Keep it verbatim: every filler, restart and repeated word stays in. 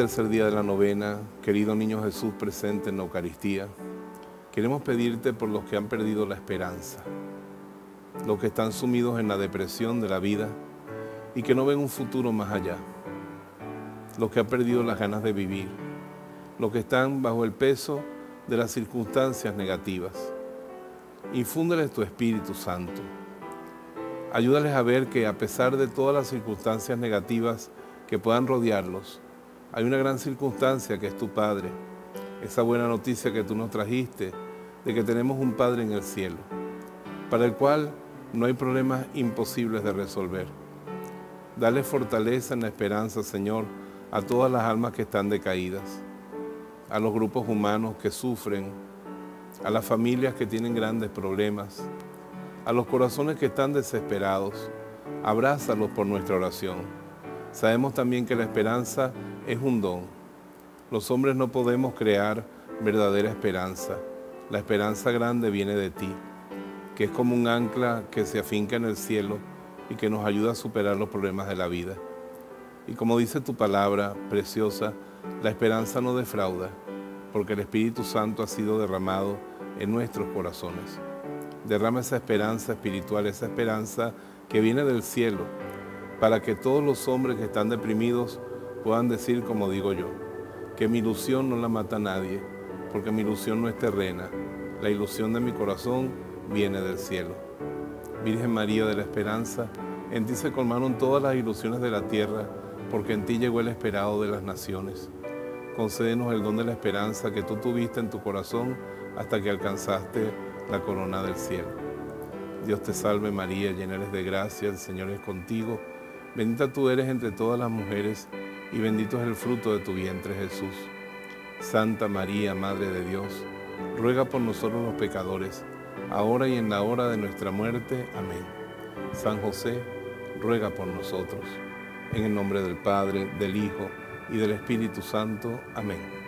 tercer día de la novena, querido Niño Jesús presente en la Eucaristía, queremos pedirte por los que han perdido la esperanza, los que están sumidos en la depresión de la vida y que no ven un futuro más allá, los que han perdido las ganas de vivir, los que están bajo el peso de las circunstancias negativas. Infúndeles tu Espíritu Santo. Ayúdales a ver que a pesar de todas las circunstancias negativas que puedan rodearlos, hay una gran circunstancia que es tu Padre, esa buena noticia que tú nos trajiste de que tenemos un Padre en el cielo, para el cual no hay problemas imposibles de resolver. Dale fortaleza en la esperanza, Señor, a todas las almas que están decaídas, a los grupos humanos que sufren, a las familias que tienen grandes problemas, a los corazones que están desesperados. Abrázalos por nuestra oración. Sabemos también que la esperanza es un don. Los hombres no podemos crear verdadera esperanza. La esperanza grande viene de ti, que es como un ancla que se afinca en el cielo y que nos ayuda a superar los problemas de la vida. Y como dice tu palabra preciosa, la esperanza no defrauda, porque el Espíritu Santo ha sido derramado en nuestros corazones. Derrama esa esperanza espiritual, esa esperanza que viene del cielo, para que todos los hombres que están deprimidos puedan decir, como digo yo, que mi ilusión no la mata nadie, porque mi ilusión no es terrena, la ilusión de mi corazón viene del cielo. Virgen María de la Esperanza, en ti se colmaron todas las ilusiones de la tierra, porque en ti llegó el esperado de las naciones. Concédenos el don de la esperanza que tú tuviste en tu corazón hasta que alcanzaste la corona del cielo. Dios te salve María, llena eres de gracia, el Señor es contigo. Bendita tú eres entre todas las mujeres y bendito es el fruto de tu vientre, Jesús. Santa María, Madre de Dios, ruega por nosotros los pecadores, ahora y en la hora de nuestra muerte. Amén. San José, ruega por nosotros. En el nombre del Padre, del Hijo y del Espíritu Santo. Amén.